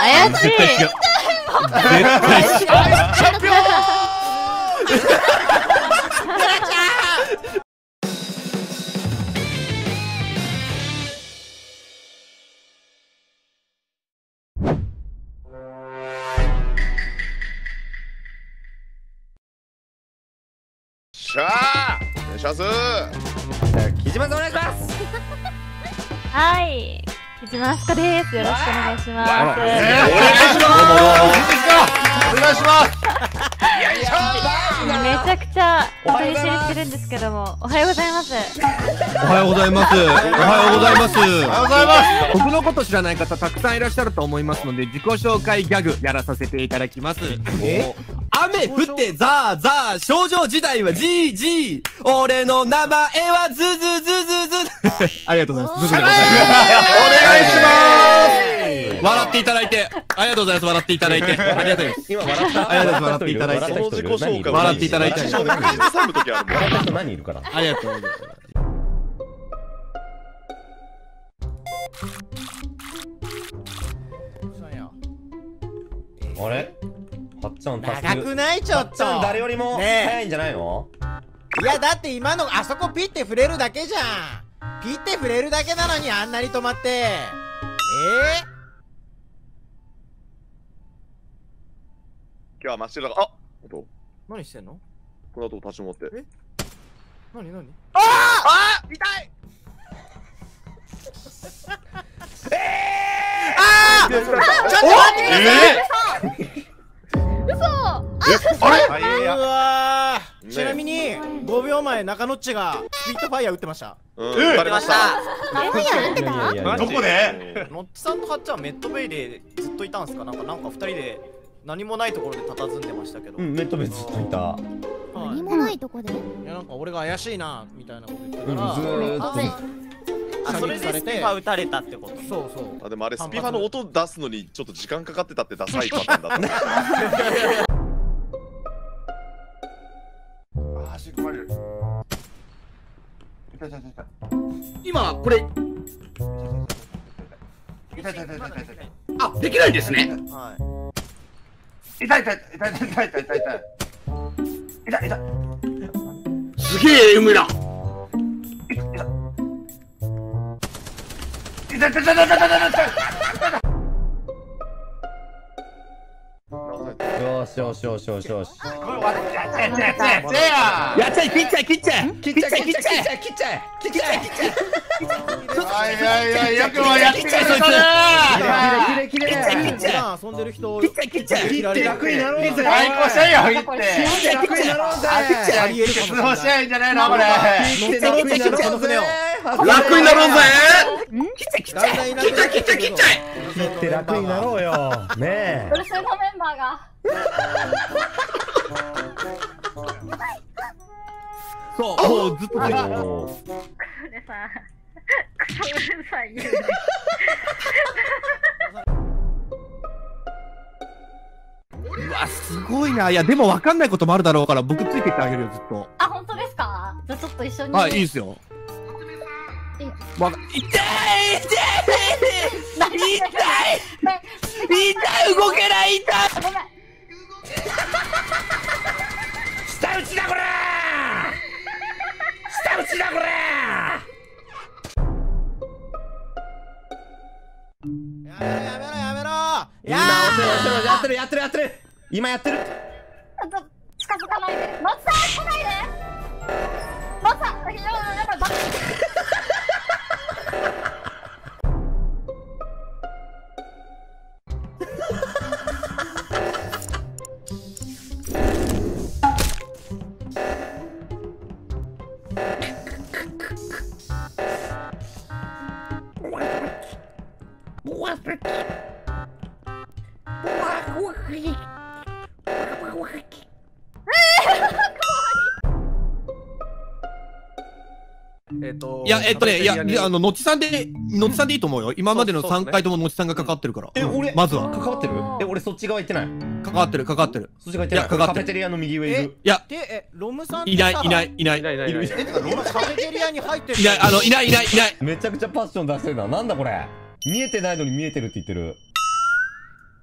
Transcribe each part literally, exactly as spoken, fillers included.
怪しい。 絶対違う。絶対違う。 チャンピオン。しゃあ、お願いします。 木島さんお願いします。 はい、木島あすかです。よろしくお願いします。 お願いします。お願いします。 めちゃくちゃ練習してるんですけども、おはようございます。 おはようございます。おはようございます。 おはようございます。 僕のこと知らない方たくさんいらっしゃると思いますので、自己紹介ギャグやらさせていただきます。雨降ってザーザー、少女時代はジージー、俺の名前はズズズズズ。ありがとうございます。ズズでございます。 お願いします。 笑っていただいて、ありがとうございます。笑っていただいて、ありがとうございます。 今笑った。 ありがとうございます。笑っていただいて、 その自己紹介笑っていただいて、 ラジオで口ずさむ時あるもん。 笑った人何いるから。 ありがとうございます。 あれ？はっちゃんタスク。 長くないちょっと。 誰よりも早いんじゃないの？ いやだって今のあそこピッて触れるだけじゃん。ピッて触れるだけなのにあんなに止まって。え今日は真っ白だ。あ、本ー、何してんの？ この後立ち持って。 え？何何？ ああ、痛い。 ああ！ちょっと待ってください。 嘘。 あれ？ うわー、ちなみにごびょうまえ中野っちがスピットファイヤー撃ってました。 うん、撃たれました。 どこで？ ノッチさんとハッチはメットベイでずっといたんすか？なんかなんか二人で何もないところで佇んでましたけど。 うん、メットベずっといた。 何もないとこで？いやなんか俺が怪しいなみたいなこと言ってうん、 たら、 ずーっと。 あ、それでスピファ撃たれたってこと？そうそう。 あ、でもあれスピファの音出すのにちょっと時間かかってたってダサいパターンだった。あ、足込まれる。痛い痛い痛い痛い。 今これ痛い痛い痛い痛い痛い。 あ、できないですね。 はい。 痛い痛い痛い痛い痛い痛い痛い痛い。痛い痛い。 すげえ梅だ。 痛い痛い痛い痛い痛い痛い痛い。 よしよしよしよしよし。 これ終わる。やっちゃえやっちゃえやっちゃえやっちゃい、切っちゃい、切っちゃい、 切っちゃえ切っちゃえ切っちゃえ切っちゃえ切っちゃえ切っちゃえ。 いやいやいや、よくもやってくれたな。 きれいきれいきれい。 普段遊んでる人切っちゃい、切っちゃい。 切って楽になろうぜ。 最高したよ、切って。 切って楽になろうぜ。 ありえるかもしれない。 通報しないんじゃないのこれ。 切って楽になろうぜ。 楽になろうぜ。 切っちゃい、切っちゃい。 だんだんいなくなってきてるけど。 切っちゃい切って楽になろうよ。ねえ。 ブルスのメンバーが。 そう、もうずっと。 おーこれさ、クソうるさい言うね。 うわ、すごいな。いや、でも分かんないこともあるだろうから、僕ついてってあげるよ、ずっと。 あ、本当ですか？じゃあちょっと一緒に。 はい、いいですよ。わか、痛い、痛い、痛い、痛い、動けない、痛い。 ごめん。 下打ちだこれー。下打ちだこれやめろやめろやめろ。 今やってるやってるやってるやってる。今やってる。 ちょっと近づかないで。松さん来ないで。松さん、やばいやばいバカ。 えっといや、えっとね、いや、あの、のちさんで、のちさんでいいと思うよ。今までのさんかいとものちさんがかかってるから。 え、俺まずは。 関わってる？え、俺そっち側行ってない。 関わってる、関わってる。 そっち側行ってない。 いやかかってるカフェテリアの右上いる。 いや、 で、え、ロムさんっていない、 さいない、いない。いない、 いないいない。 え、てかロムカフェテリアに入ってる。 いない、あの、いない、いない、いない。 めちゃくちゃパッション出してるな。なんだこれ。見えてないのに見えてるって言ってる。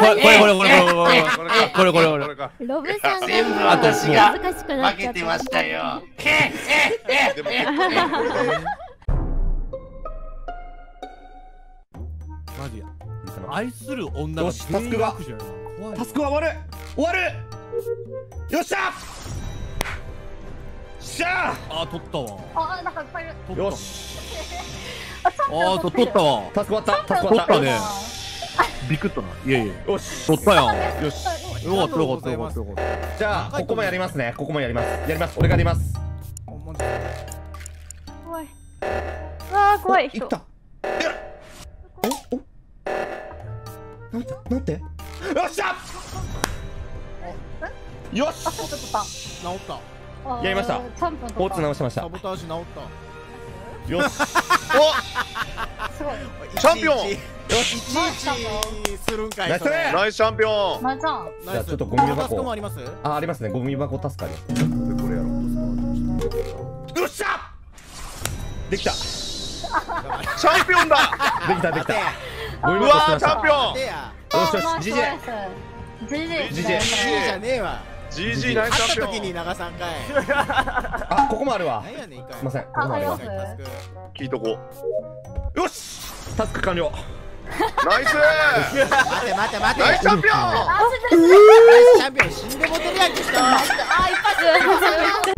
これこれこれこれこれこれこれこれこれこれロブさんが全部私が恥ずかしくなっ負ちゃってけましたよ。えええでも結構マジや愛する女がよしタスクが全員悪じゃない怖いタスクは終わる終わるよっしゃしゃあ取ったわあ、なんかいっぱいいる。 取ったよしあー取ったわタスク終わったタスク終わった取ったねビクッとないやいやよし取ったやんよよしかったよかったよかったよかったじゃあここもやりますねここもやりますやります俺がやります怖い。うわー怖い人。 いったおおなんてなんてよっしゃよしあ、ちょっとた。 治ったやりました三分大津直しましたサボタージュ治ったよしすごい。 チャンピオンいちいちいちいちするんかいナイスそれナイスチャンピオンまーちゃん。 じゃあちょっとゴミ箱タスクもありますあありますねゴミ箱タスクありますこれやろよっしゃできたチャンピオンだできたできたゴミうわーチャンピオンでやよしよしジジェジジェ。 ジジェいいじゃねえわジージー ナイスチャンピオン会った時に長さんかいあここもあるわ何やねん一回すいませんここもあるわああります聞いとこよしタスク完了ナイス待て待て待てナイスチャンピオンあ、 ナイスチャンピオン死んでもてるやんけ人あ、一発。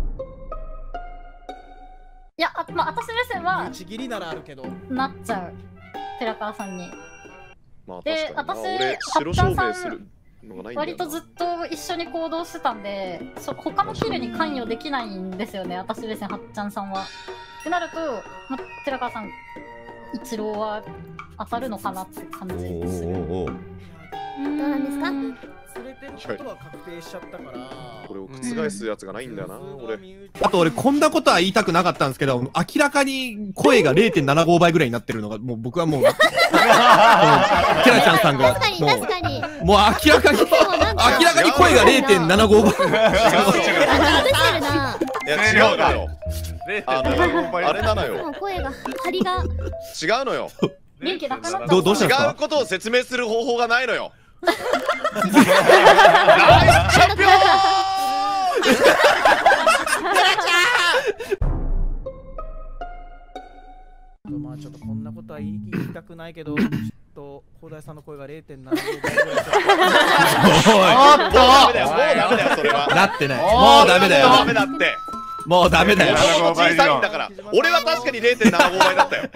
いや、あ、まあ、私目線は打ち切りならあるけどなっちゃう。寺川さんに。 まあで確かにな私俺白証明するのがないんだよな割とずっと一緒に行動してたんで、そ他のキルに関与できないんですよね、私目線はっちゃんさんは。ってなると、ま、寺川さん、一郎は当たるのかなって感じおする。 ーおーおーどうなんですか？ 連れてることは確定しちゃったからこれを覆すやつがないんだよな俺あと俺こんなことは言いたくなかったんですけど、明らかに声が れいてんななご 倍ぐらいになってるのが、もう僕はもう、もうキラちゃんさんが、 確かにも確かに。 う、もう明らかに、明らかに声が れいてんななご 倍。 隠してるな。 いや違うのよあのあれなのもよう声が張りが。 違うのよ元気なくなった。 どうどうしたんですか違うことを説明する方法がないのよナイスチャンピオンまあちょっとこんなことは言い言いたくないけど、ちょっと広大さんの声が れいてんななご 倍ぐらいだったおもうダメだよもうダメだよそれはなってない。もうダメだよ。 ダメだってもうダメだよ。 もともと小さいんだから俺は確かに れいてんななご 倍だったよ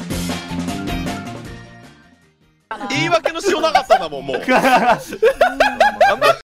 言い訳のしようなかったんだもんもう